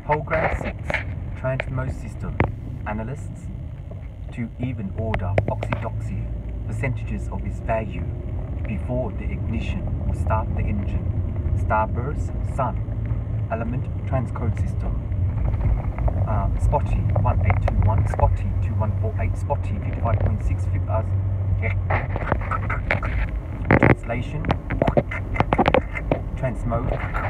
Program 6, Transmode System, Analysts, to even order oxydoxy, percentages of its value, before the ignition will start the engine. Starburst, Sun, Element Transcode System, Spotty 1821, Spotty 2148, Spotty 55.6, translation, transmode,